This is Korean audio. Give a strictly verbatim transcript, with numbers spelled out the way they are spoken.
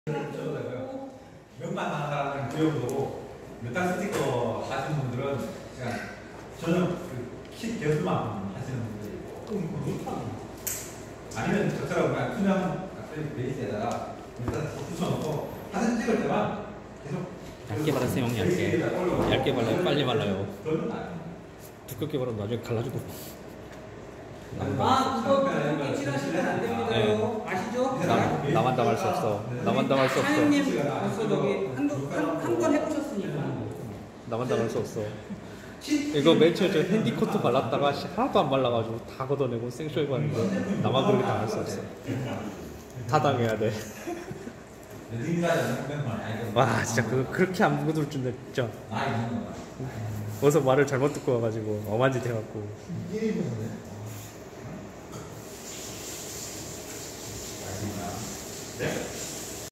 몇만 하는 사람은 구형도 메탈 스티커 하시는 분들은 그냥 저는 그킷 개수만 하시는 분들이 있고 아니면 저처럼 그냥 투명 아크릴 베이스에다가 메탈 스티커 붙여놓고 사진 찍을 때만 계속 얇게 발랐어요. 형 얇게 얇게 발라요. 빨리 발라요. 그런 아니에요. 두껍게 바르면 나중에 갈라지고. 아, 그거 그렇게 칠하시면 안 됩니다요. 아시죠? 나, 나만 당할 수 없어. 나만 당할 수 없어. 사장님 벌써 저기 한번 해보셨으니까. 나만 당할 수 없어. 이거 맨 처음에 저 핸디코트 발랐다가 하나도 안 발라가지고 다 걷어내고 생쇼 해봤는데 나만 그렇게 당할 수 없어. 다 당해야 돼. 와 진짜 그 그렇게 안 묻어둘 줄은 진짜. 어서 말을 잘못 듣고 와가지고 어만짓 해갖고.